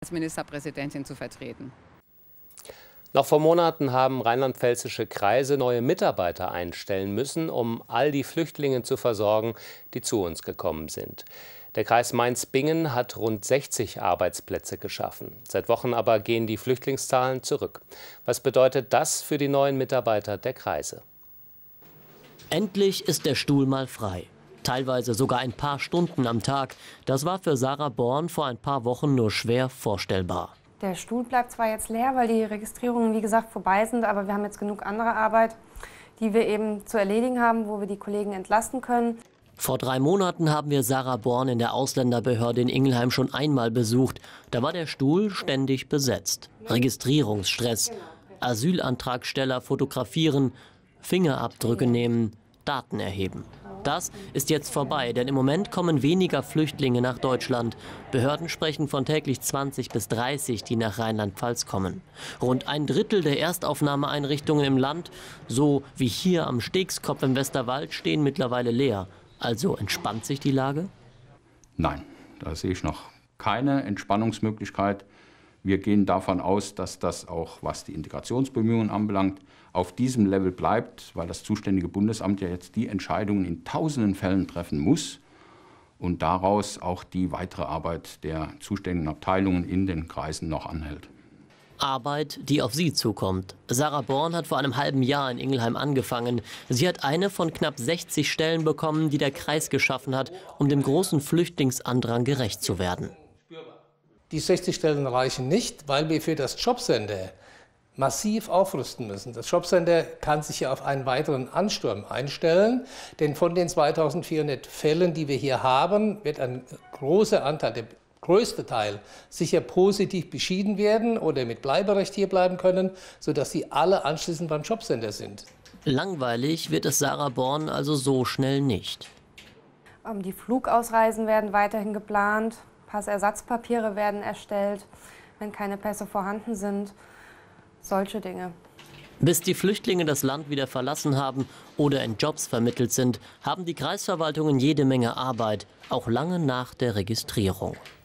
als Ministerpräsidentin zu vertreten. Noch vor Monaten haben rheinland-pfälzische Kreise neue Mitarbeiter einstellen müssen, um all die Flüchtlinge zu versorgen, die zu uns gekommen sind. Der Kreis Mainz-Bingen hat rund 60 Arbeitsplätze geschaffen. Seit Wochen aber gehen die Flüchtlingszahlen zurück. Was bedeutet das für die neuen Mitarbeiter der Kreise? Endlich ist der Stuhl mal frei. Teilweise sogar ein paar Stunden am Tag. Das war für Sarah Born vor ein paar Wochen nur schwer vorstellbar. Der Stuhl bleibt zwar jetzt leer, weil die Registrierungen, wie gesagt, vorbei sind, aber wir haben jetzt genug andere Arbeit, die wir eben zu erledigen haben, wo wir die Kollegen entlasten können. Vor 3 Monaten haben wir Sarah Born in der Ausländerbehörde in Ingelheim schon einmal besucht. Da war der Stuhl ständig besetzt. Registrierungsstress, Asylantragsteller fotografieren, Fingerabdrücke nehmen, Daten erheben. Das ist jetzt vorbei, denn im Moment kommen weniger Flüchtlinge nach Deutschland. Behörden sprechen von täglich 20 bis 30, die nach Rheinland-Pfalz kommen. Rund 1/3 der Erstaufnahmeeinrichtungen im Land, so wie hier am Stegskopf im Westerwald, stehen mittlerweile leer. Also entspannt sich die Lage? Nein, da sehe ich noch keine Entspannungsmöglichkeit. Wir gehen davon aus, dass das auch, was die Integrationsbemühungen anbelangt, auf diesem Level bleibt, weil das zuständige Bundesamt ja jetzt die Entscheidungen in tausenden Fällen treffen muss und daraus auch die weitere Arbeit der zuständigen Abteilungen in den Kreisen noch anhält. Arbeit, die auf sie zukommt. Sarah Born hat vor einem halben Jahr in Ingelheim angefangen. Sie hat eine von knapp 60 Stellen bekommen, die der Kreis geschaffen hat, um dem großen Flüchtlingsandrang gerecht zu werden. Die 60 Stellen reichen nicht, weil wir für das Jobcenter massiv aufrüsten müssen. Das Jobcenter kann sich ja auf einen weiteren Ansturm einstellen, denn von den 2400 Fällen, die wir hier haben, wird ein großer Anteil, der größte Teil, sicher positiv beschieden werden oder mit Bleiberecht hier bleiben können, sodass sie alle anschließend beim Jobcenter sind. Langweilig wird es Sarah Born also so schnell nicht. Die Flugausreisen werden weiterhin geplant, Passersatzpapiere werden erstellt, wenn keine Pässe vorhanden sind. Solche Dinge. Bis die Flüchtlinge das Land wieder verlassen haben oder in Jobs vermittelt sind, haben die Kreisverwaltungen jede Menge Arbeit, auch lange nach der Registrierung.